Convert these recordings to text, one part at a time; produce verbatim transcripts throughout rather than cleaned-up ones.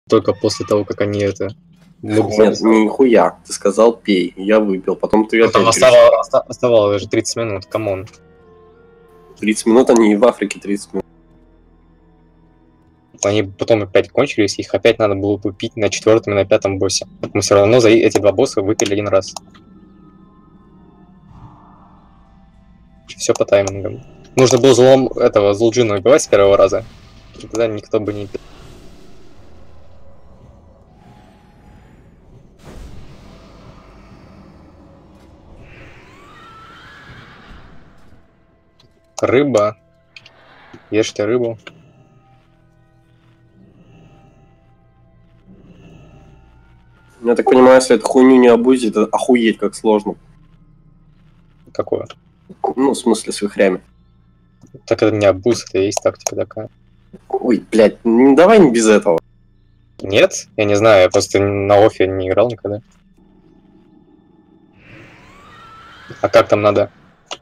только после того, как они это... Нет, нихуя. Ты сказал пей, я выпил, потом ты опять... Там оставалось, оставалось даже тридцать минут, камон. тридцать минут, они и в Африке тридцать минут. Они потом опять кончились, их опять надо было купить на четвертом и на пятом боссе. Мы все равно за эти два босса выпили один раз. Все по таймингам. Нужно было злом этого Зулджина убивать с первого раза. И тогда никто бы не... Рыба. Ешьте рыбу. Я так понимаю, если эту хуйню не обузить, это охуеть как сложно. Какое? Ну, в смысле, с вихрями. Так это не обуз, это и есть тактика такая. Ой, блядь, ну давай не без этого. Нет? Я не знаю, я просто на оффе не играл никогда. А как там надо?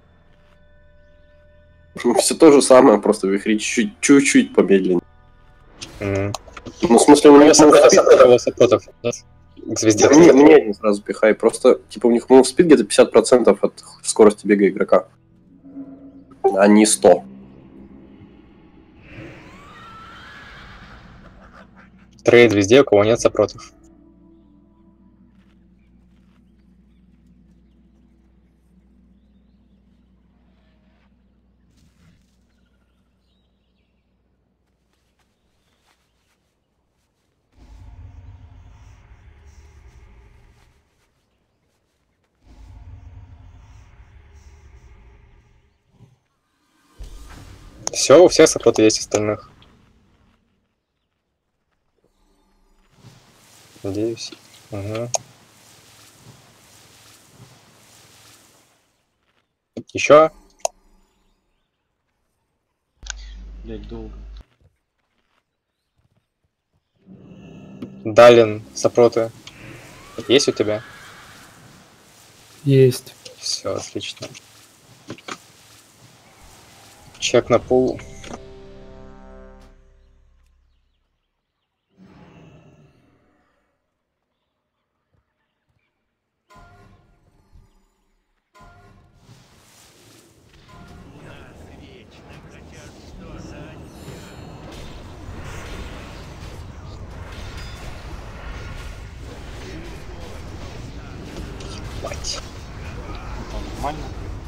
Все то же самое, просто вихри чуть-чуть помедленнее. Mm. Ну, в смысле, у них сопротов к звезде. Мне, мне один сразу пихай. Просто, типа, у них move speed где-то пятьдесят процентов от скорости бега игрока. А не сто. Трейд везде, у кого нет сопротов. Все, у всех сопроты есть остальных. Надеюсь. Угу. Еще? Блять, долго. Далин, сопроты. Есть у тебя? Есть. Все, отлично. Чек на пул. Мать. Это нормально?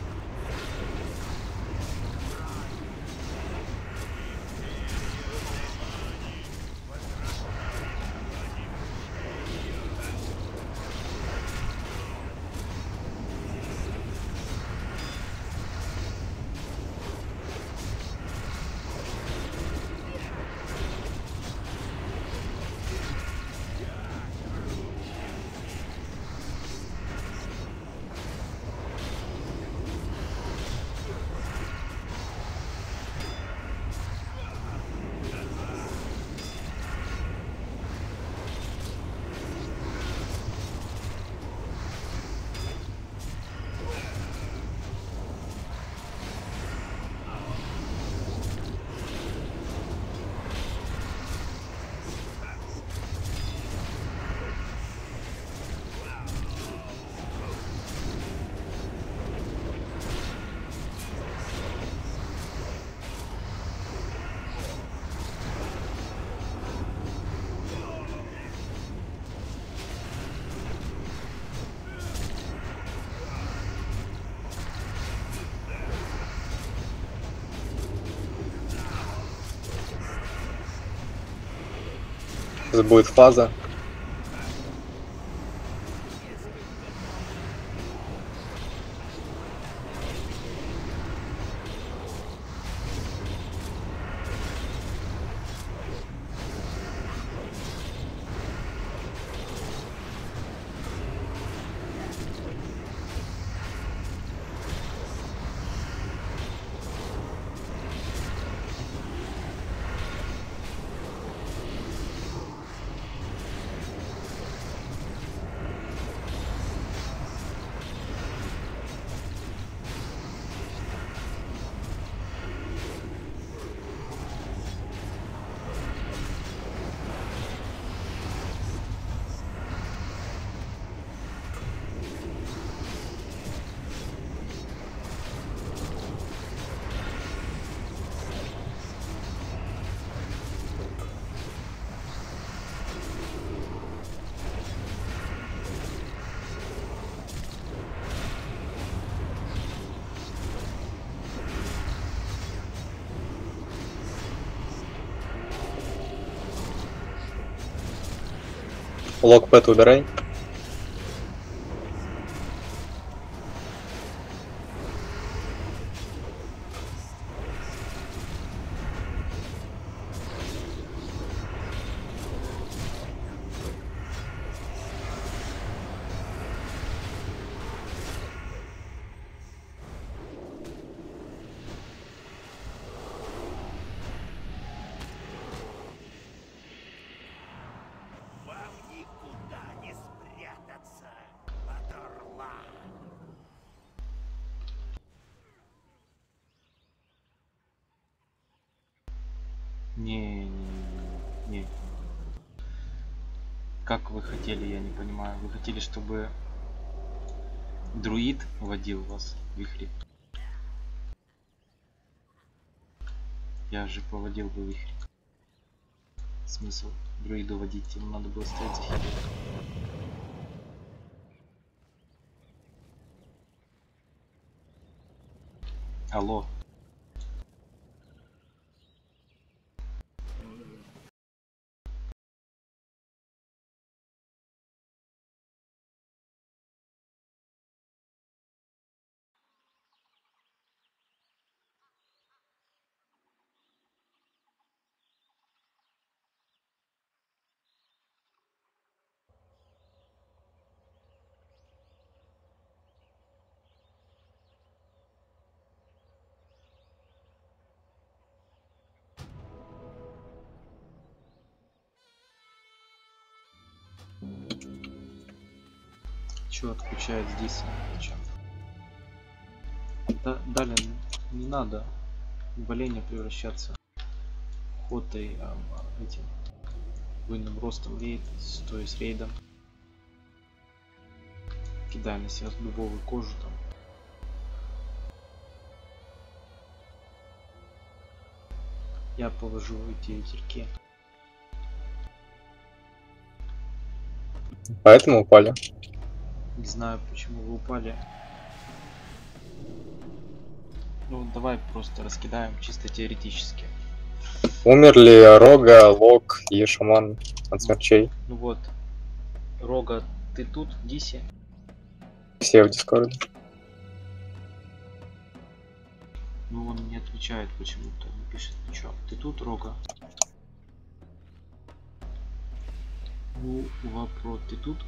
Сейчас будет фаза. Лок пэт убирай. Не, не, не. Как вы хотели, я не понимаю. Вы хотели, чтобы друид водил вас в вихре? Я же поводил бы вихрь. Смысл друиду водить? Ему надо было стоять за хилом. Алло. Чё отключает здесь? Зачем? Да, далее не надо в оленя превращаться хотой, а, этим буйным ростом рейд, стоя с рейдом. Кидай на себя дубовую кожу там. Я повожу эти ветерки. Поэтому упали. Не знаю, почему вы упали. Ну, давай просто раскидаем чисто теоретически. Умерли Рога, Лок и Шаман от смерчей. Ну вот, Рога, ты тут, Диси? Все в Дискорде. Ну, он не отвечает почему-то, не пишет ничего. Ты тут, Рога? Ну, вопрос, ты тут?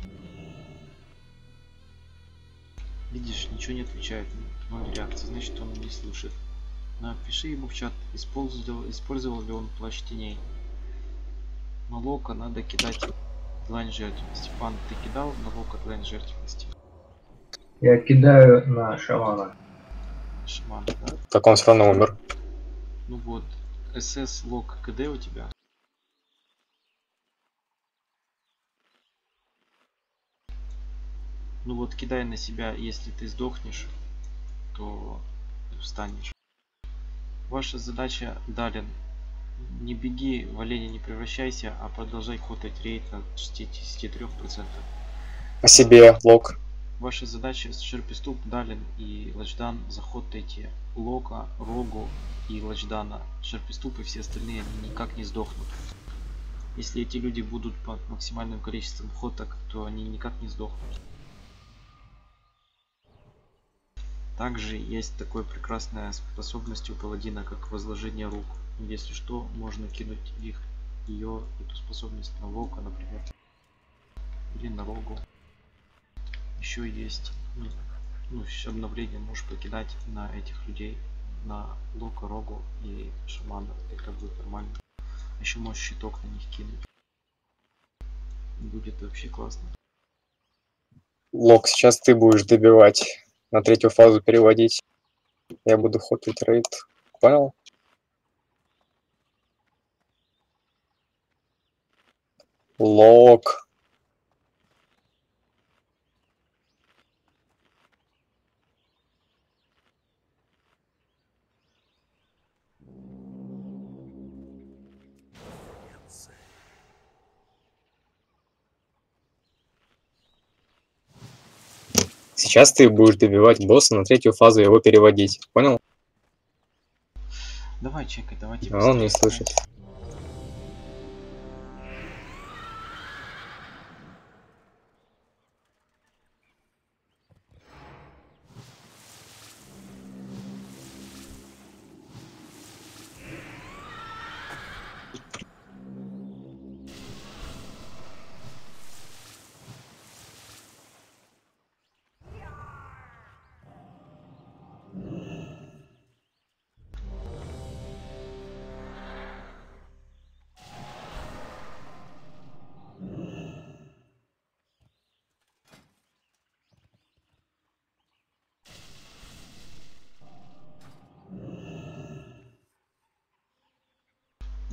Видишь, ничего не отвечает, ноль реакции, значит он не слышит. Напиши ему в чат, использовал, использовал ли он плащ теней. На Лока надо кидать длань жертвенности. Пан, ты кидал на Лока длань жертвенности? Я кидаю на шамана. Шаман, да? Так он все равно умер. Ну вот, СС Лок КД у тебя? Ну вот, кидай на себя, если ты сдохнешь, то встанешь. Ваша задача, Далин, не беги, в оленя не превращайся, а продолжай хотать рейд на шестьдесят три процента. О себе, Лок. Ваша задача с Шерпиступ, Далин и Лачдан захотайте Лока, Рогу и Лачдана. Шерпиступ и все остальные они никак не сдохнут. Если эти люди будут под максимальным количеством ходок, то они никак не сдохнут. Также есть такая прекрасная способность у паладина, как возложение рук. Если что, можно кинуть их, ее, эту способность на Лока, например, или на Рогу. Еще есть, ну, ну обновление можешь покидать на этих людей, на Лока, Рогу и Шамана. Это будет нормально. Еще можешь щиток на них кинуть. Будет вообще классно. Лок, сейчас ты будешь добивать. На третью фазу переводить. Я буду хотить рейд. Понял? Лок. Сейчас ты будешь добивать босса, на третью фазу его переводить. Понял? Давай чекай, давайте. А он не слышит.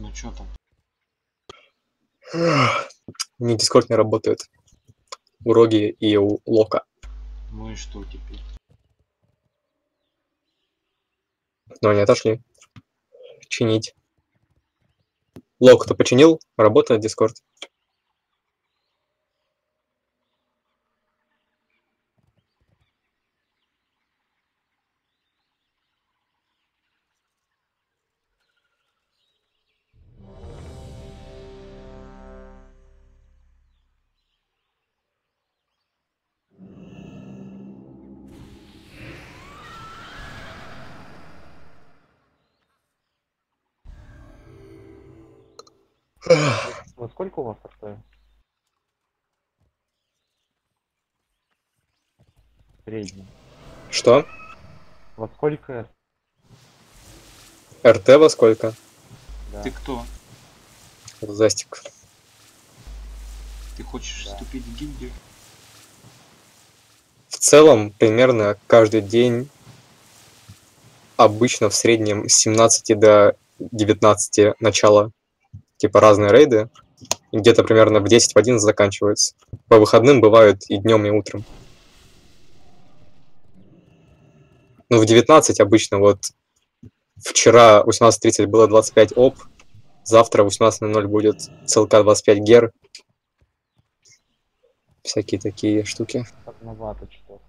Ну чё там? У меня Дискорд не работает. У Роги и у Лока. Ну и что теперь? Но они отошли. Чинить. Лок, кто починил? Работает Дискорд. Во сколько у вас РТ? Средний. Что? Во сколько? РТ во сколько? Да. Ты кто? Застик. Ты хочешь Да. вступить в гильдию? В целом, примерно каждый день, обычно в среднем с семнадцати до девятнадцати начала, типа разные рейды, и где-то примерно в десять в одиннадцать заканчиваются. По выходным бывают и днем, и утром. Ну, в девятнадцать обычно, вот вчера в восемнадцать тридцать было двадцать пять оп, завтра в восемнадцать ноль ноль будет ЦЛК двадцать пять гер. Всякие такие штуки. Одновато что-то.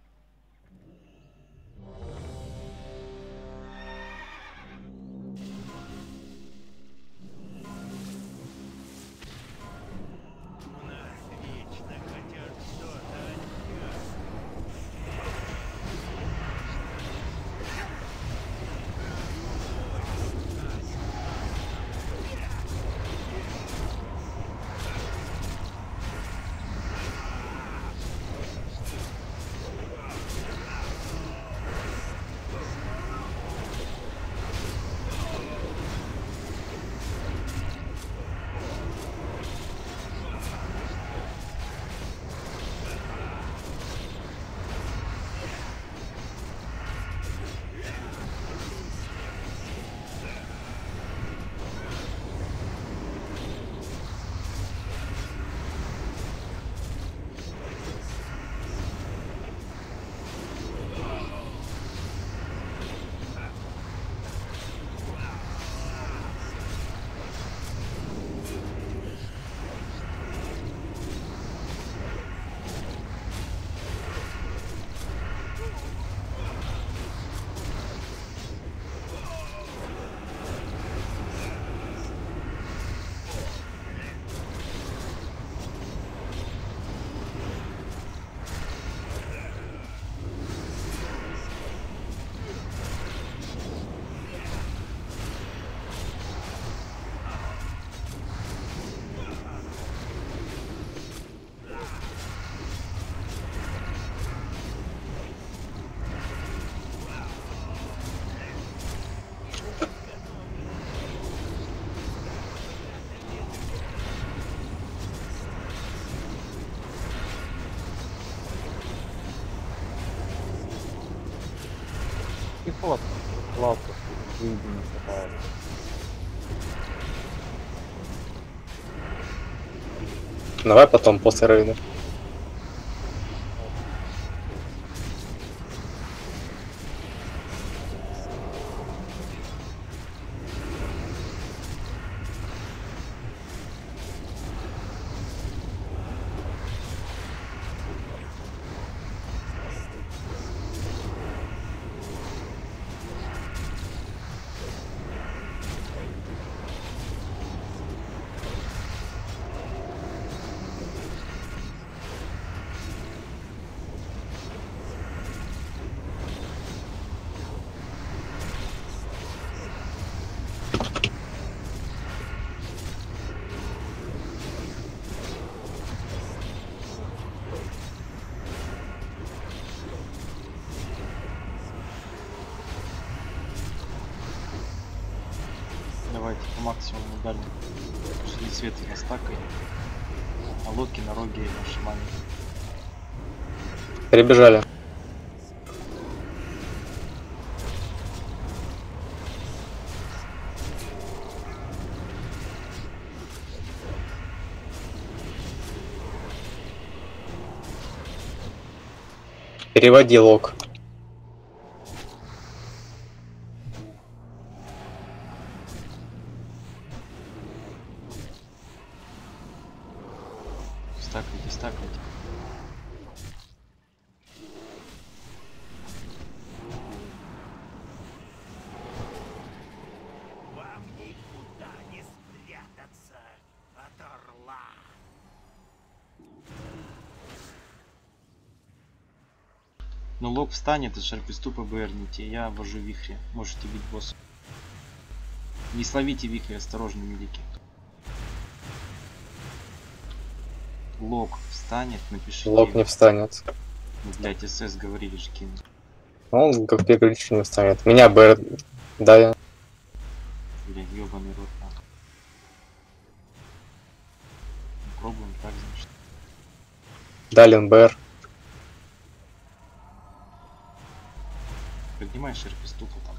И вот, лавка, выйди не хватает. Давай потом, после рейда. Давайте по максимуму дальнему. Жди света на стакой. А лодки на роге и на шамане. Перебежали. Переводи лог. Стакайте, стакайте. Вам никуда не спрятаться от орла. Но лог встанет и шарписту поберните. Я ввожу вихри. Можете бить босса. Не словите вихри, осторожно, медики. Лог встанет, напишите. Лог не встанет. Ну, блять, СС говорили же кину. Он как переключить не встанет. Меня Б. Да. Блять, ёбаный рот нахуй. Ну, пробуем так, значит. Далин Б. Поднимай шарпистуху там.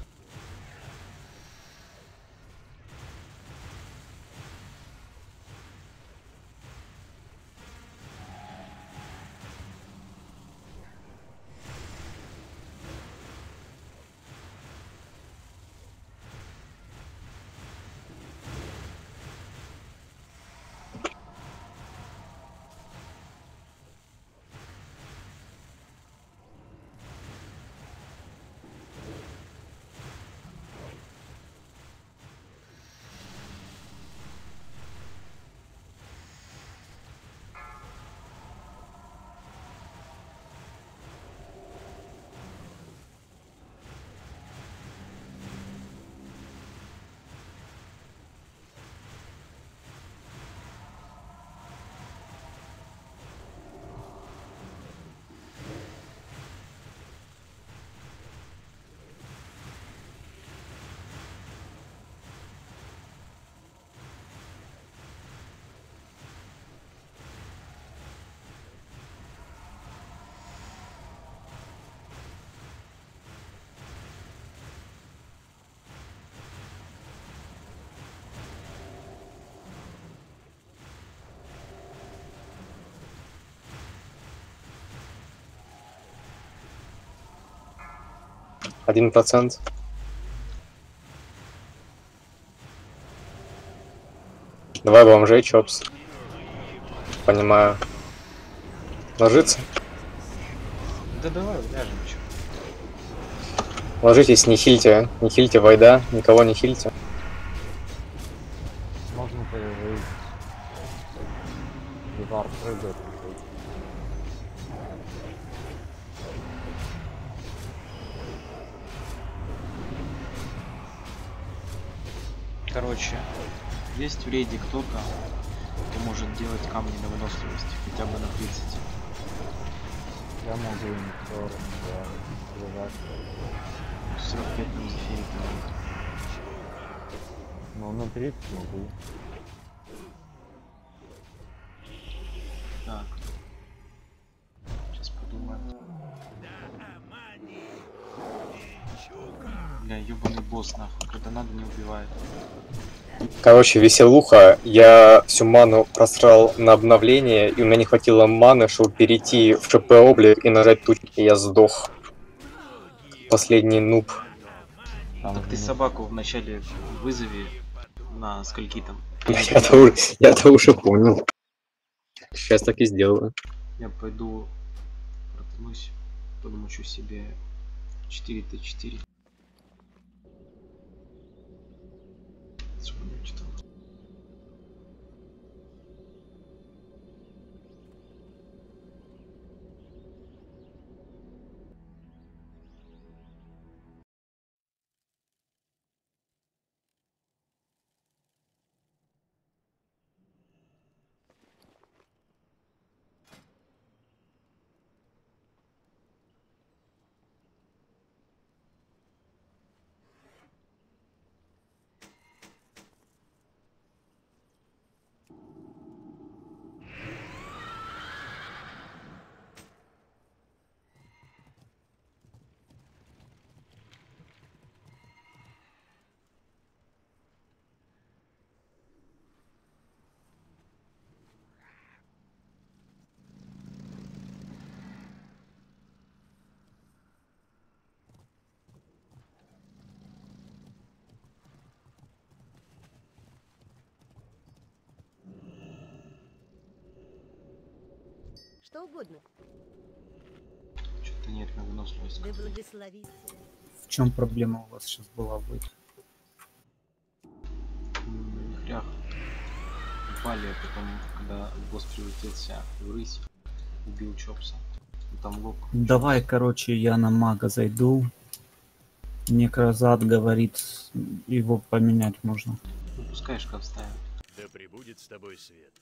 Один процент. Давай бомжей, чопс. Понимаю. Ложиться? Да давай уляжем, чё. Ложитесь, не хильте. Не хильте вайда. Никого не хильте. Можно появить. Вивар прыгает. Короче, есть в рейде кто-то, кто может делать камни на выносливость, хотя бы на тридцать. Я могу никто развивать. сорок пять на зефире. Но на тридцать могу. Так. Сейчас подумаем. Бля, ёбаный босс нахуй, когда надо не убивает. Короче, веселуха. Я всю ману просрал на обновление, и у меня не хватило маны, чтобы перейти в ШП облик и нажать тучу, и я сдох. Последний нуб. Там Так же ты не- собаку вначале вызови на скольки там. Я-то уже, я-то уже понял. Сейчас так и сделаю. Я пойду протянусь, подмучу себе четыре тэ четыре. Что я читал? что угодно. Что-то нет на выносливость. Да благословит. В чем проблема у вас сейчас была быть? М, Хрях. Упали, а потом, когда босс превратился в рысь, убил Чопса. И там лоб. Давай, короче, я на мага зайду. Некрозад говорит, его поменять можно. Ну, пускай шкаф ставит. Да пребудет с тобой свет.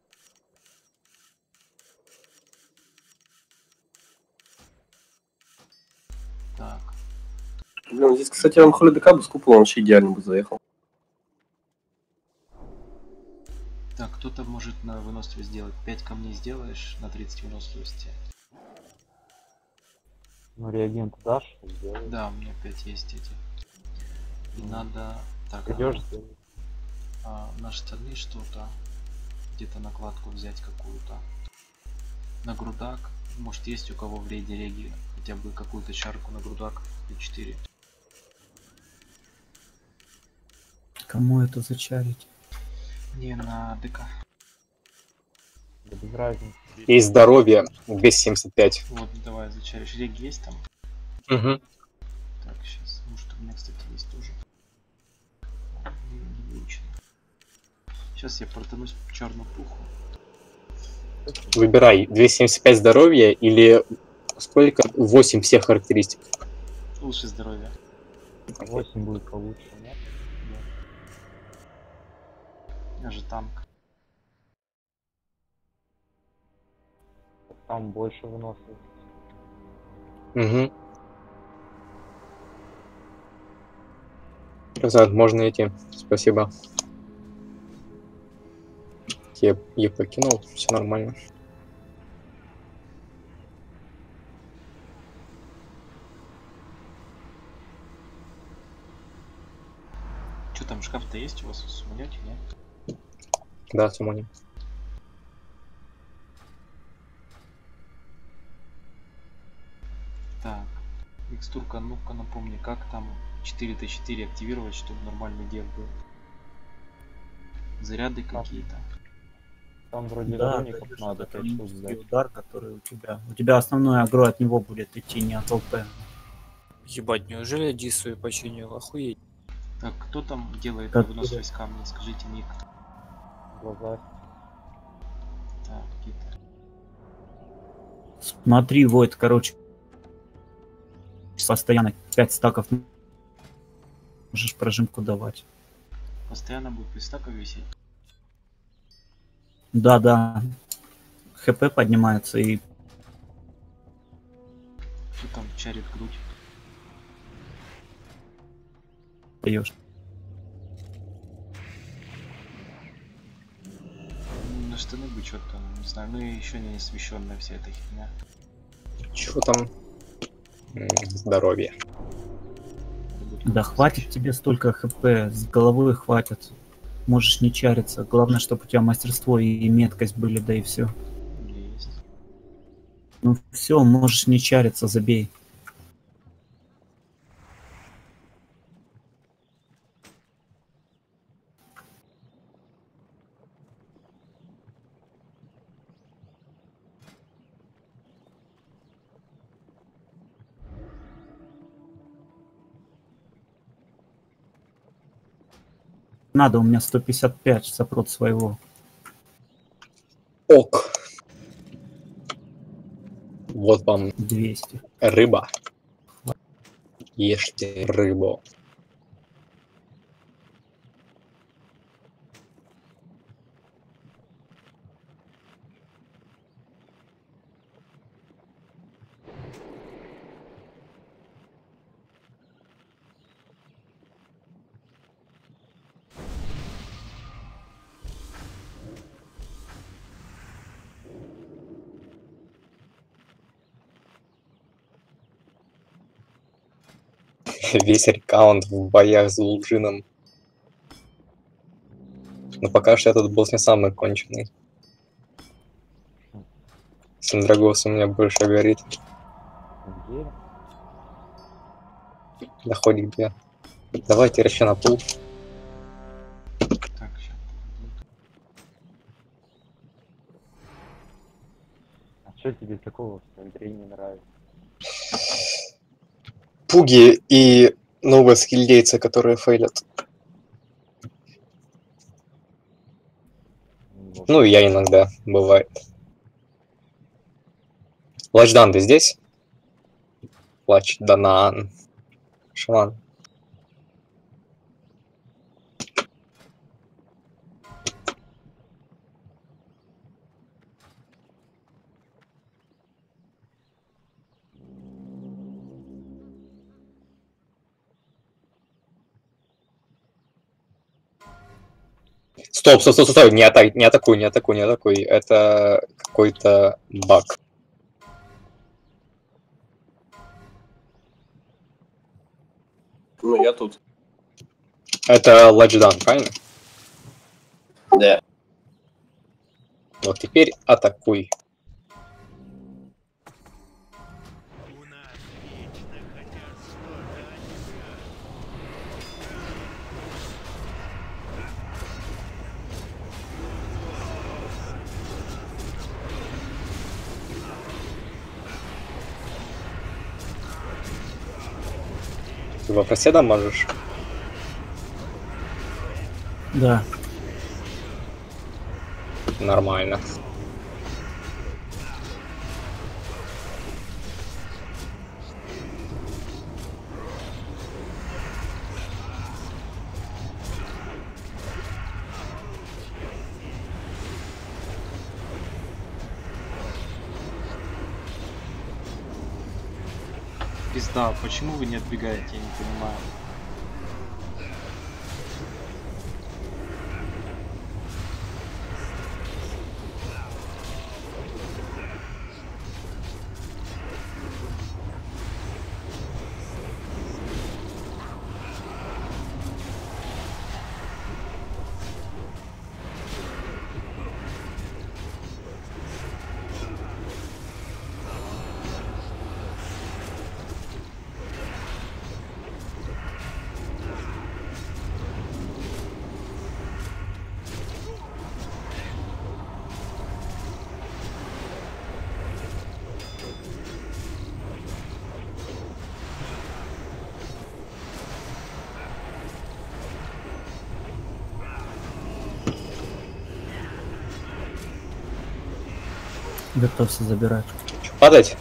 Так. Блин, здесь, кстати, он холидека бы с куполом вообще идеально бы заехал. Так, кто-то может на выносливость сделать. пять камней сделаешь на тридцать выносливости. Ну, реагент дашь, сделай. Да, у меня пять есть эти. И надо... Так, Идешь, а, на штаны что-то. Где-то накладку взять какую-то. На грудак. Может, есть у кого в рейде реги хотя бы какую-то чарку на грудак. И четыре. Кому это зачарить? Не, на ДК. да без разницы. И здоровье двести семьдесят пять. Вот, давай зачаришь. Реги есть там? Угу. Так, сейчас. Может, у меня, кстати, есть тоже. Не, не выучено. Сейчас я протянусь в черную пуху. Выбирай двести семьдесят пять здоровья или сколько? восемь всех характеристик. Лучше здоровье. восемь будет получше, нет? Я же танк. Там больше выносливости. Угу. Назад можно идти. Спасибо. Я, я покинул, все нормально. Что там, шкаф-то есть у вас? Сумнете, нет? Да, сумоним. Так, микстурка, ну-ка напомни, как там четыре тэ четыре активировать, чтобы нормальный дев был. Заряды какие-то. Там вроде Да, вороников даёшь надо такой пять штук низкий сдать. удар, который у тебя. У тебя основной агро от него будет идти, не от ЛП. Ебать, неужели Ди свою починил? Охуеть. Так, кто там делает Как на выносливость камни? Скажите ник. Глаза. Так, какие-то. Смотри, Войд, короче, постоянно пять стаков можешь прожимку давать. Постоянно будет пять стаков висеть. Да, да. ХП поднимается и Кто там чарит грудь? даешь. На штаны бы что-то, не знаю, ну и еще не освещенная вся эта херня. Чего там? М, Здоровье. Да хватит тебе столько хп, с головы хватит. Можешь не чариться. Главное, чтобы у тебя мастерство и меткость были, да и все. Есть. Ну все, можешь не чариться, забей. Надо, у меня сто пятьдесят пять сопрот своего. Ок. Вот вам двести. рыба. Ешьте рыбу. Весь рекаунт в боях с Лулджином. Но пока что этот босс не самый конченый. Сандрагос у меня больше горит. Где? Доходит где. Давайте еще на пул. Так, сейчас. А Что тебе такого в центре не нравится? Пуги и новые скиллейцы, которые фейлят. Ну, и я иногда, бывает. Лачдан, ты здесь? Лачданан. Шалан. Стоп, стоп, стоп, стоп, не, ата не атакуй, не атакуй, не атакуй. Это какой-то баг. Ну, я тут. Это Лачдан, правильно? Да. Вот теперь атакуй. Ты во проседа можешь? Да. Нормально. Пизда, почему вы не отбегаете, я не понимаю. Готовься забирать. Падать?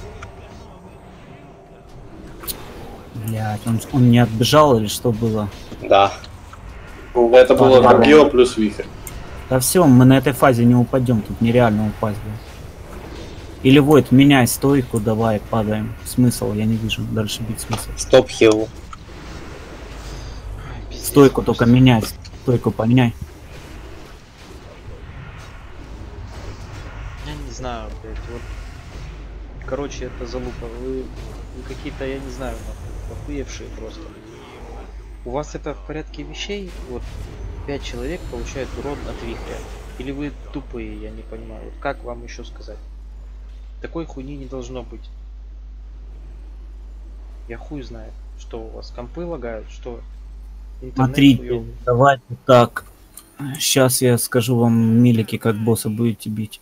Блять, он, он не отбежал или что было? Да. Это было Гаргио плюс Вихрь. Да все, мы на этой фазе не упадем, тут нереально упасть. Блин. Или Войт, меняй стойку, давай, падаем. Смысл, я не вижу, дальше бить смысл. Стоп хилл. Стойку только меняй, стойку поменяй. Я не знаю, блядь, вот. Короче, это залупа. Вы, вы какие-то, я не знаю, охуевшие просто. У вас это в порядке вещей? Вот пять человек получают урон от вихря. Или вы тупые, я не понимаю. Вот как вам еще сказать? Такой хуйни не должно быть. Я хуй знаю, что у вас компы лагают, что интернет Смотрите, хуёвый. давайте так. Сейчас я скажу вам, милики, как босса будете бить.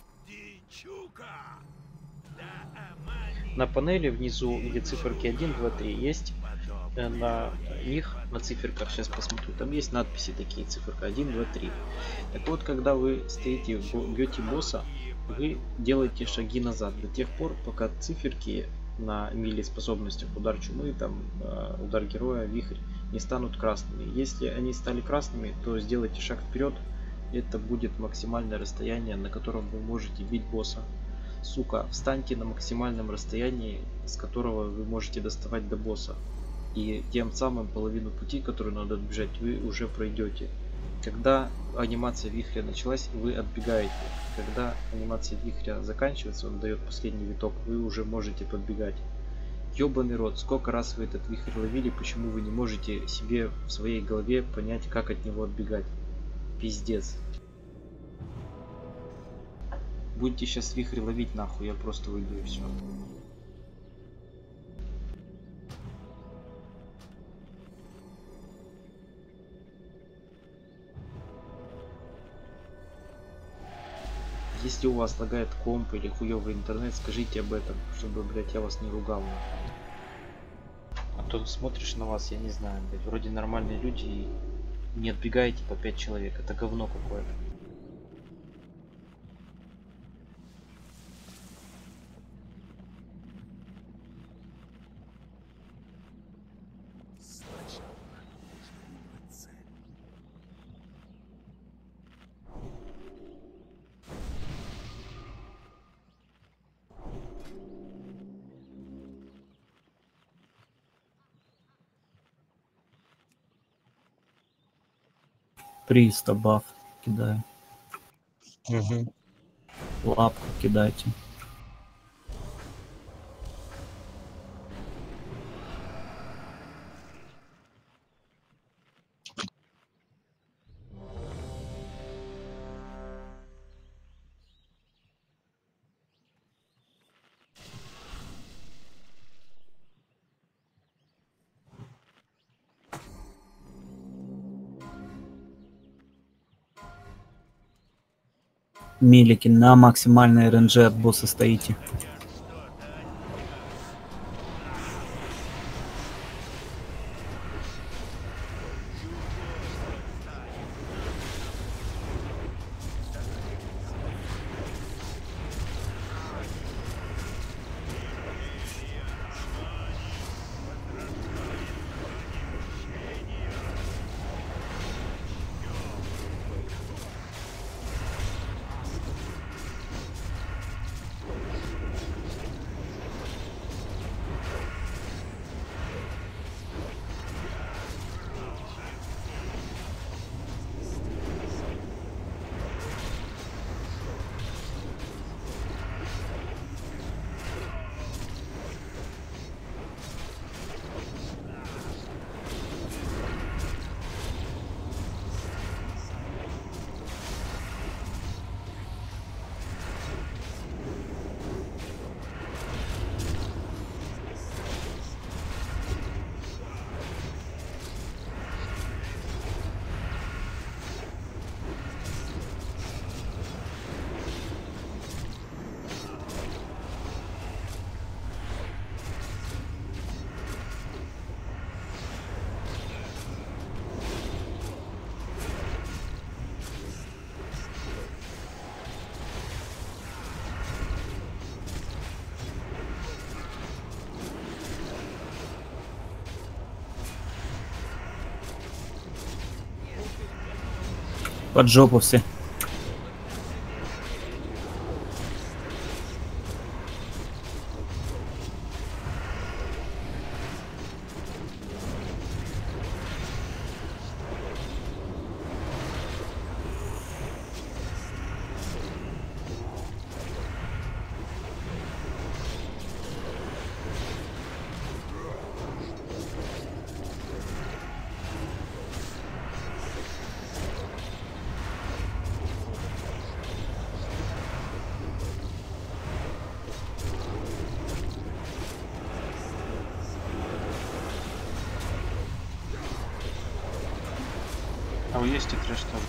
На панели внизу, где циферки один, два, три, есть э, на них, на циферках, сейчас посмотрю, там есть надписи такие, циферка один, два, три. Так вот, когда вы стоите, бьете босса, вы делаете шаги назад до тех пор, пока циферки на мили способностях удар чумы, там э, удар героя, вихрь не станут красными. Если они стали красными, то сделайте шаг вперед, это будет максимальное расстояние, на котором вы можете бить босса. Сука, встаньте на максимальном расстоянии, с которого вы можете доставать до босса. И тем самым половину пути, которую надо отбежать, вы уже пройдете. Когда анимация вихря началась, вы отбегаете. Когда анимация вихря заканчивается, он дает последний виток, вы уже можете подбегать. Ёбаный рот, сколько раз вы этот вихрь ловили, почему вы не можете себе в своей голове понять, как от него отбегать? Пиздец. Будете сейчас вихрь ловить нахуй, я просто выйду и все. Если у вас лагает комп или хуёвый интернет, скажите об этом, чтобы, блядь, я вас не ругал. А то смотришь на вас, я не знаю, блядь, вроде нормальные люди и не отбегаете по пять человек. Это говно какое-то. Приста баф кидаю. Угу. Лапку кидайте. Милики, на максимальной РНЖ от босса стоите. Под жопу все. А вы есть и трэш тоже?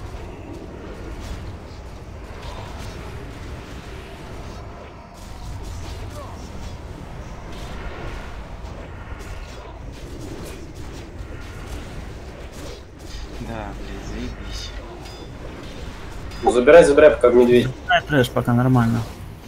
Да, блядь, заебись. Ну забирай, забирай, пока медведь. Да, трэш пока нормально.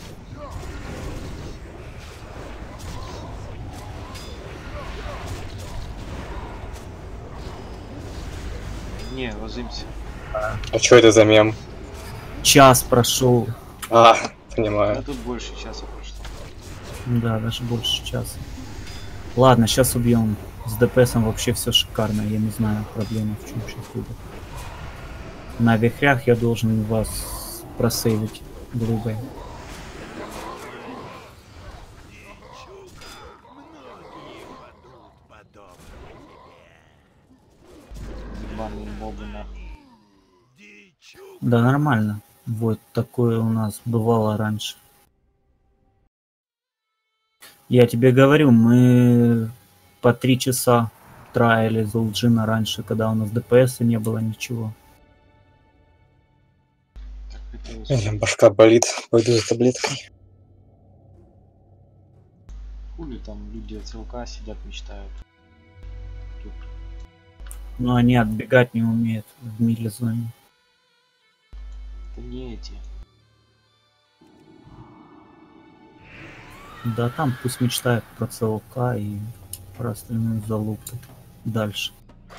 Не, ложимся. А что это за мем? Час прошел. А, Да понимаю. тут больше часа прошло. Да, даже больше часа. Ладно, сейчас убьем. С ДПСом вообще все шикарно. Я не знаю, проблема в чем сейчас будет. На вихрях я должен вас просейвить грубой. Ебаные мобы нахуй. Да, нормально. Вот такое у нас бывало раньше. Я тебе говорю, мы по три часа траили Зулджина раньше, когда у нас ДПС не было ничего. Так Блин, башка болит. Пойду за таблеткой. Хули там люди от ЦЛК сидят, мечтают. Тут Но они отбегать не умеют в мили-зоне. это не эти. Да там пусть мечтают про ЦЛК и про остальную залупу дальше.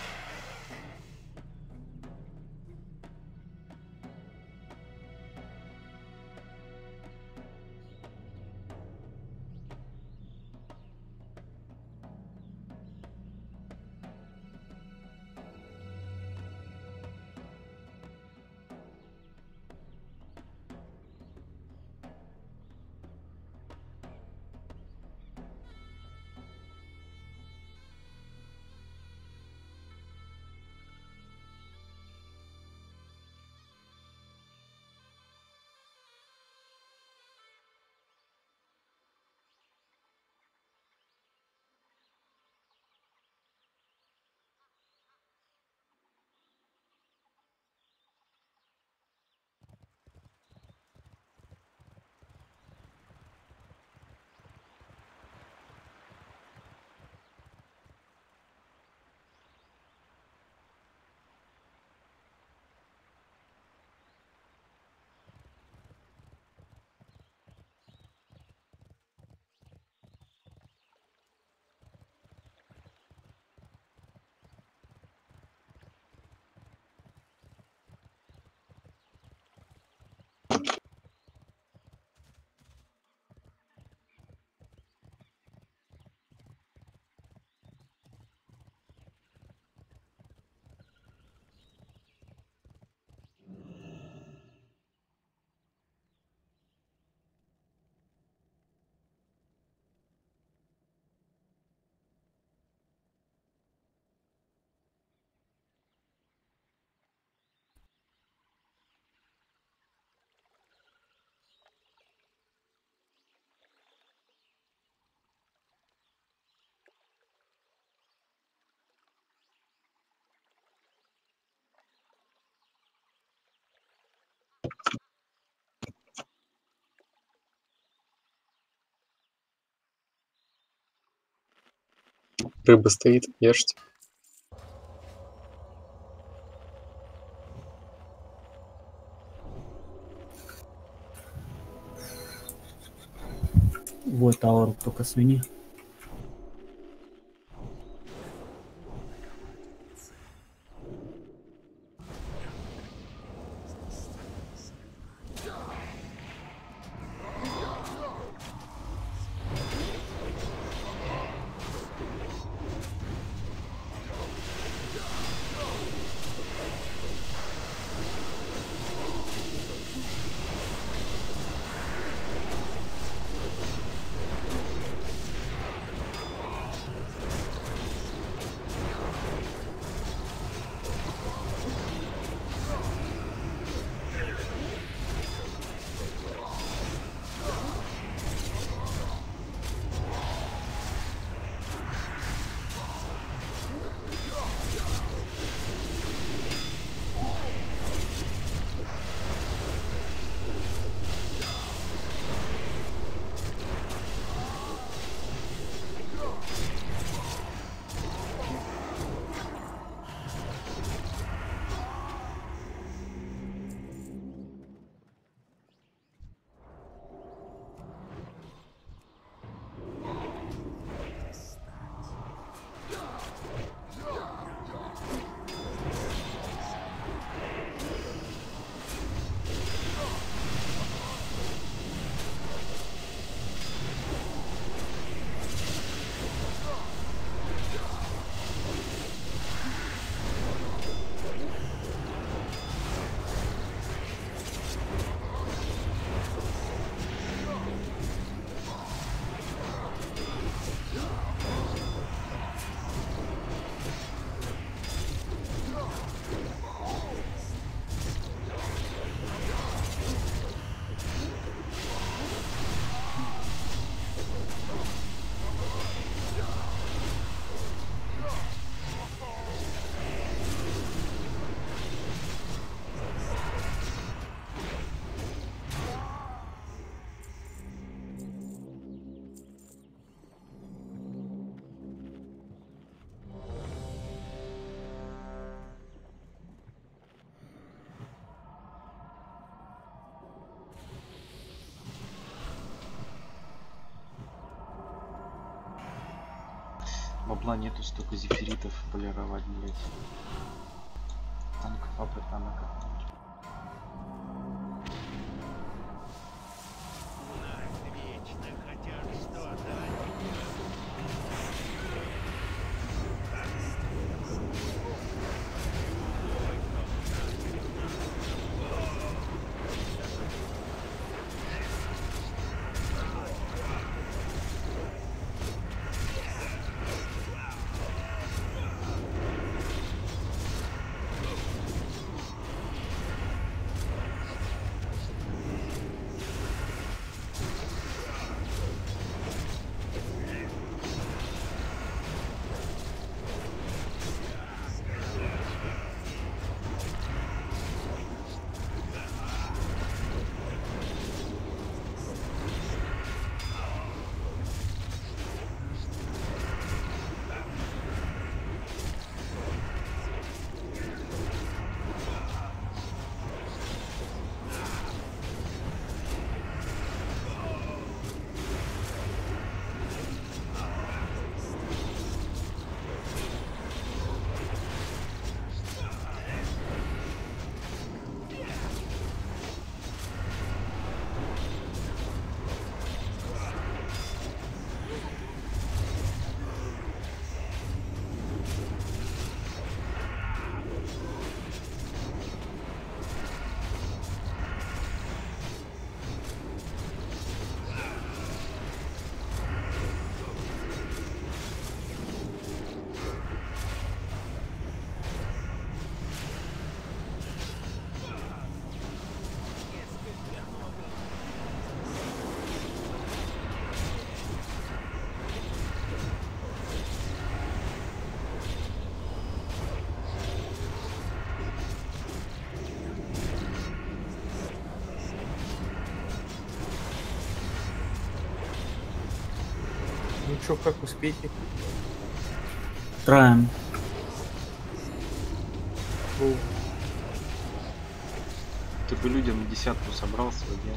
Рыба стоит, ешьте. Вот ауру только смени. Бабла нету столько зефиритов полировать, блять. Танк опыта накопить. Ну чё, как успехи? Траем. Ну, Ты бы людям десятку собрал сегодня.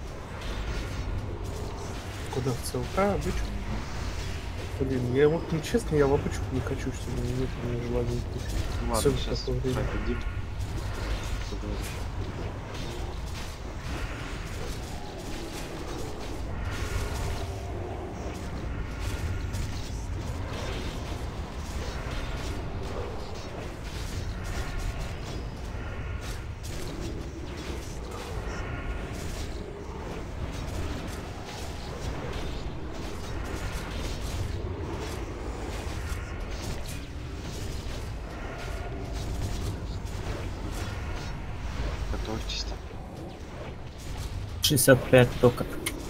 куда в ЦЛК обычно? Блин, я вот, ну честно, я в обычку не хочу, что у меня нет у меня желания идти. Ладно, Особенно в сейчас такое время. один. Поговорим. Готовьтесь там. шестьдесят пять только.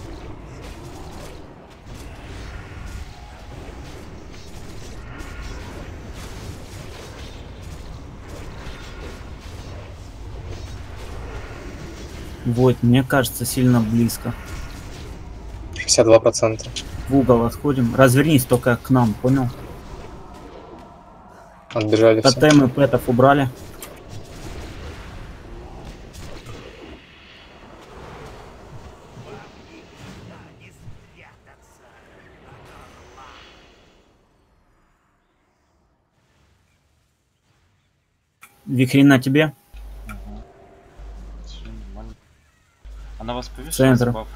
Вот, мне кажется, сильно близко. пятьдесят два процента. В угол отходим. Развернись только к нам, понял? Отбежали все. Тотемы пэтов убрали. Вихрень на тебе. Угу. Всё нормально. А на вас повесили Центр. баф?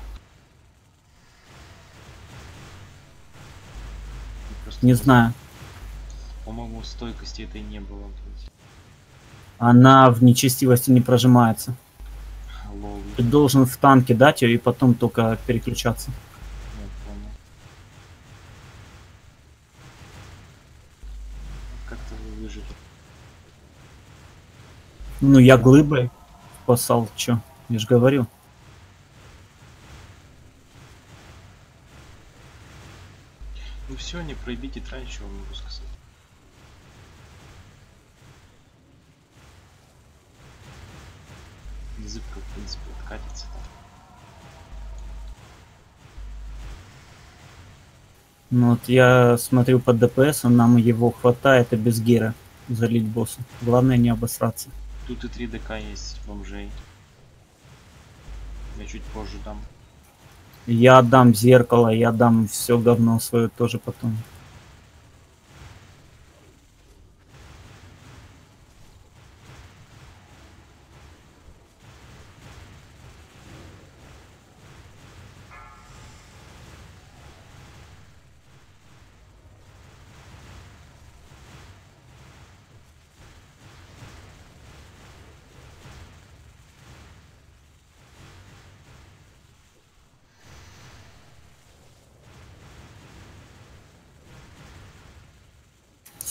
Просто, Не знаю. по-моему, стойкости этой не было. блядь. Она в нечестивости не прожимается. Лол, Ты должен в танке дать ее и потом только переключаться. я понял. Как-то вы выжили. Ну, я глыбой спасал, чё? Я же говорю. Ну все, не проебите трай, что могу сказать. Зыбка, в принципе, откатится там. Ну вот я смотрю по ДПС, нам его хватает и без гера залить босса. Главное не обосраться. Тут и три ДК есть бомжей. Я чуть позже дам. Я отдам зеркало, я дам все говно свое тоже потом.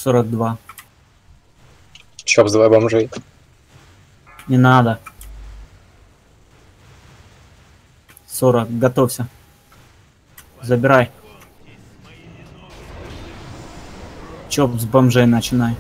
сорок два. Чоп, давай бомжей. Не надо. сорок. Готовься. Забирай. Чоп с бомжей начинай.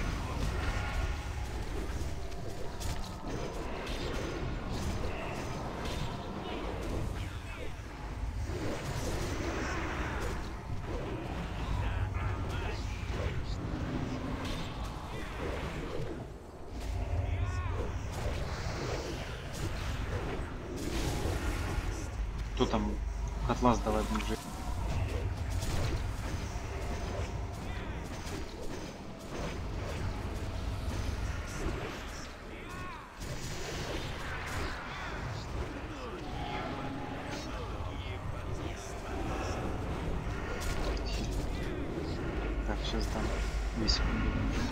Кто там? Атлас, давай бомжи. Так, сейчас дам две секунды.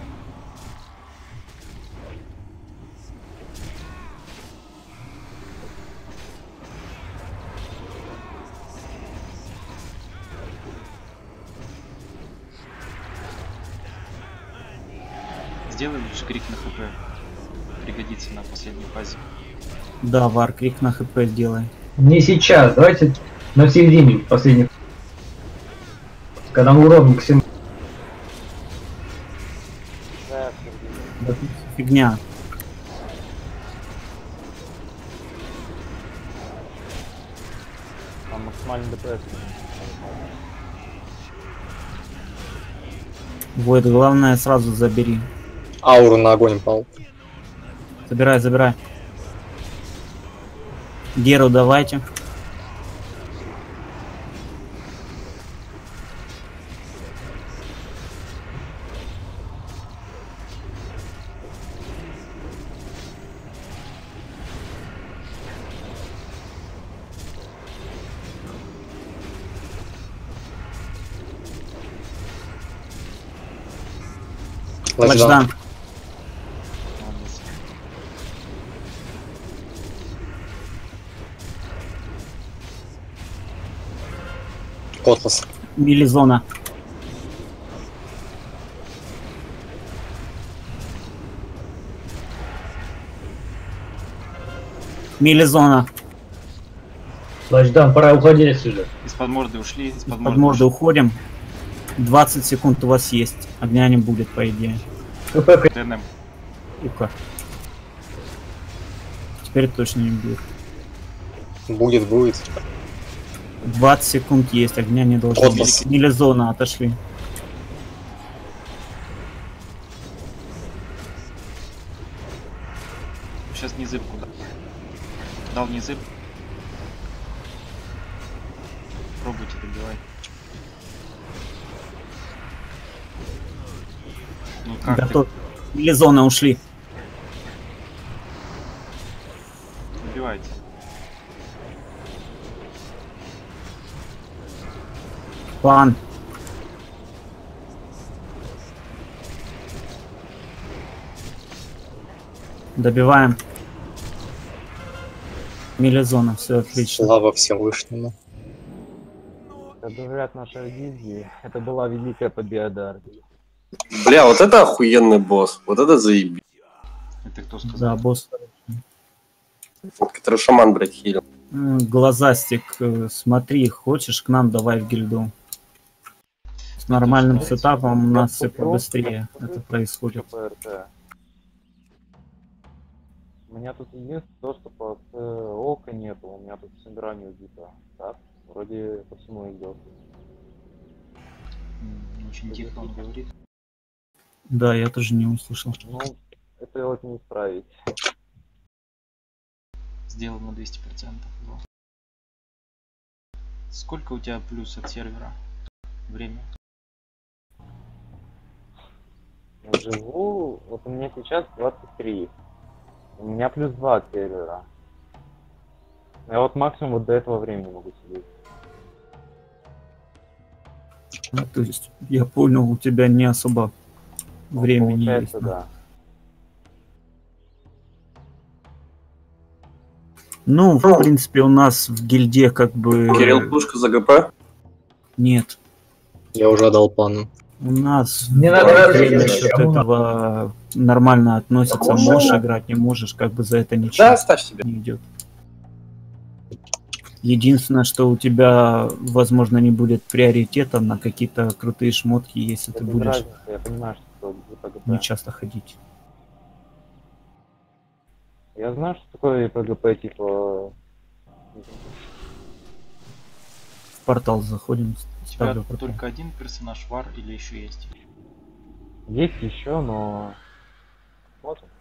Сделай лучше крик на хп. Пригодится на последней фазе. Да, вар, крик на хп сделай. Не сейчас, давайте на середине последних. Когда мы уровень к всему. Да, фигня. Там максимальный ДПС. Вот, главное сразу забери. Ауру на огонь пал. Забирай, забирай. Геру давайте. Лачдан. Молодец. Котлас. Милизона. Милизона. Лачдан, пора уходить отсюда. Из-под морды ушли, из-под Под морды морды ушли. уходим. двадцать секунд у вас есть. Огня не будет, по идее. КП ТНМ. Сука. Теперь точно не будет. Будет, будет. двадцать секунд есть, огня не должно Котлас. быть. Милизона, отошли. Сейчас не зыб куда. Дал не зыб. Пробуйте, добивай. Ну как Готов. Милизона ушли. ты? Добивайте. Пан. Добиваем. Милизона, все отлично. Слава Всевышнему. Как говорят наши гильдии, это была великая победа Орды. Бля, вот это охуенный босс. Вот это заебись. Это кто сказал? Да, босс. Который шаман, блядь, хилил. М, Глазастик, э, смотри, хочешь к нам, давай в гильду. С нормальным сетапом у нас все побыстрее это происходит. ПРТ. У меня тут единственное доступа к ока нету, у меня тут собирание убито. Так, вроде по всему идет. М, Очень тихо он говорит. Да, я тоже не услышал. Ну, это вот не исправить. Сделал на двести процентов его. Сколько у тебя плюс от сервера? Время? Живу, вот у меня сейчас двадцать три. У меня плюс два от сервера. Я вот максимум вот до этого времени могу сидеть. Ну, то есть, я понял, у тебя не особо времени есть. Получается, да. Ну, в принципе, у нас в гильде как бы... Кирилл, пушка за ГП? Нет. Я уже отдал пану. У нас Мне надо время разрешить, насчет кому надо. этого нормально относится. Можно? Можешь играть, не можешь, как бы за это Да, ничего оставь себе. не идет. Единственное, что у тебя, возможно, не будет приоритета на какие-то крутые шмотки, если Это ты без будешь разницы, я понимаю, что это ПГП. не часто ходить. Я знаю, что такое ПГП, типа... В портал заходим, У тебя ставлю портал. только один персонаж вар или еще есть? Есть еще, но... Вот он.